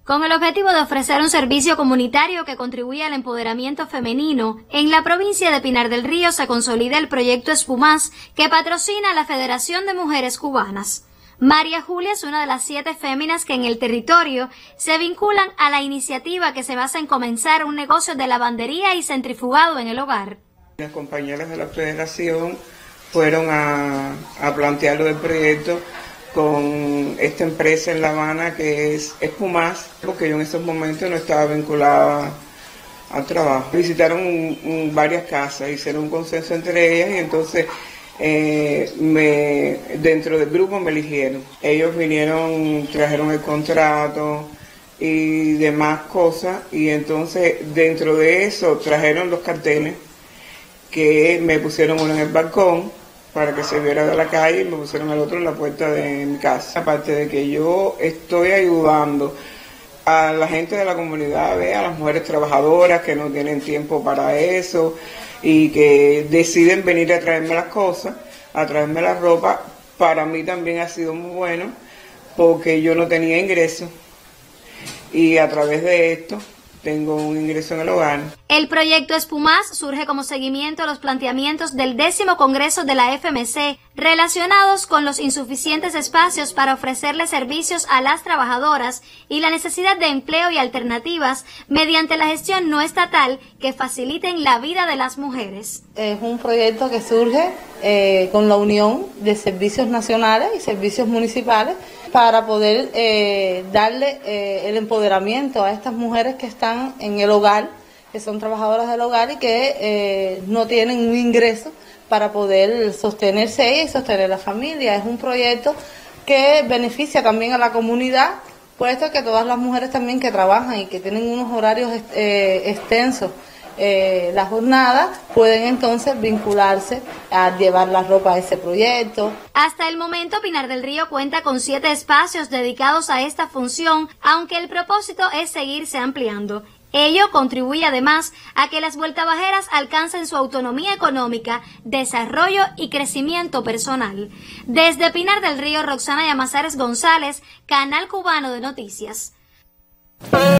Con el objetivo de ofrecer un servicio comunitario que contribuya al empoderamiento femenino, en la provincia de Pinar del Río se consolida el proyecto Espumás, que patrocina la Federación de Mujeres Cubanas. María Julia es una de las 7 féminas que en el territorio se vinculan a la iniciativa que se basa en comenzar un negocio de lavandería y centrifugado en el hogar. Las compañeras de la Federación fueron a plantearlo del proyecto con esta empresa en La Habana que es Espumás, porque yo en esos momentos no estaba vinculada al trabajo. Visitaron varias casas, hicieron un consenso entre ellas y entonces dentro del grupo me eligieron. Ellos vinieron, trajeron el contrato y demás cosas y entonces dentro de eso trajeron los carteles que me pusieron uno en el balcón para que se viera de la calle y me pusieron el otro en la puerta de mi casa. Aparte de que yo estoy ayudando a la gente de la comunidad, a las mujeres trabajadoras que no tienen tiempo para eso y que deciden venir a traerme las cosas, a traerme la ropa, para mí también ha sido muy bueno porque yo no tenía ingresos y a través de esto tengo un ingreso en el hogar. El proyecto Espumás surge como seguimiento a los planteamientos del 10º Congreso de la FMC relacionados con los insuficientes espacios para ofrecerle servicios a las trabajadoras y la necesidad de empleo y alternativas mediante la gestión no estatal que faciliten la vida de las mujeres. Es un proyecto que surge con la unión de servicios nacionales y servicios municipales para poder darle el empoderamiento a estas mujeres que están en el hogar, que son trabajadoras del hogar y que no tienen un ingreso para poder sostenerse ellas y sostener la familia. Es un proyecto que beneficia también a la comunidad, puesto que todas las mujeres también que trabajan y que tienen unos horarios extensos, la jornada, pueden entonces vincularse a llevar la ropa a ese proyecto. Hasta el momento, Pinar del Río cuenta con 7 espacios dedicados a esta función, aunque el propósito es seguirse ampliando. Ello contribuye además a que las vueltabajeras alcancen su autonomía económica, desarrollo y crecimiento personal. Desde Pinar del Río, Roxana Llamazares González, Canal Cubano de Noticias.